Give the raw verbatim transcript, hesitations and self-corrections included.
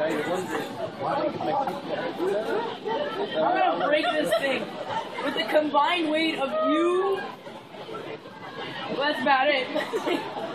I'm gonna break this thing with the combined weight of you. Well, that's about it.